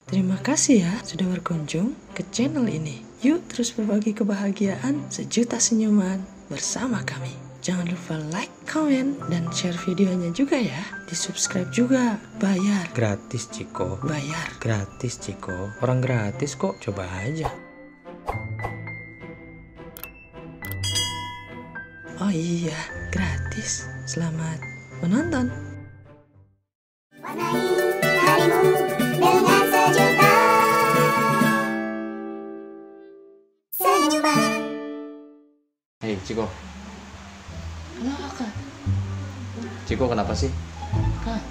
Terima kasih ya sudah berkunjung ke channel ini. Yuk terus berbagi kebahagiaan sejuta senyuman bersama kami. Jangan lupa like, comment, dan share videonya juga ya. Di subscribe juga. Bayar. Gratis Ciko. Bayar. Gratis Ciko. Orang gratis kok. Coba aja. Oh iya, gratis. Selamat menonton. Warnai harimu dengan sejuta senyuman. Hei Ciko. Kenapa kak? Ciko kenapa sih? Kak,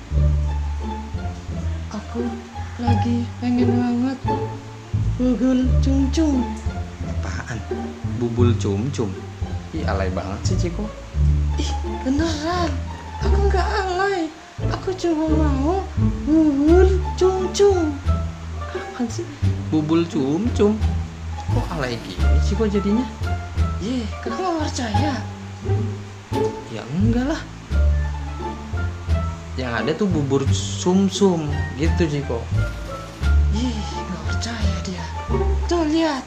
aku lagi pengen banget bubul cum-cum. Apaan? Bubul cum-cum? Ih alay banget sih Ciko. Ih, beneran. Aku nggak alay. Aku cuma mau bubul cum-cum. Apaan sih? Bubul cum-cum? Kok alay gini Ciko jadinya? Kakak nggak percaya? Ya enggak lah. Yang ada tuh bubur sum-sum gitu Ciko. Nggak percaya dia. Tuh lihat.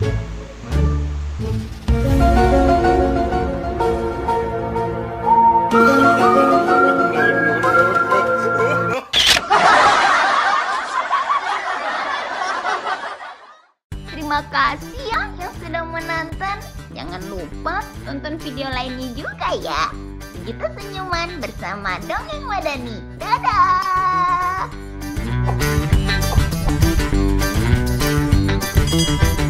Terima kasih ya yang sudah menonton. Jangan lupa tonton video lainnya juga ya. Sejuta senyuman bersama Dongeng Madani. Dadah.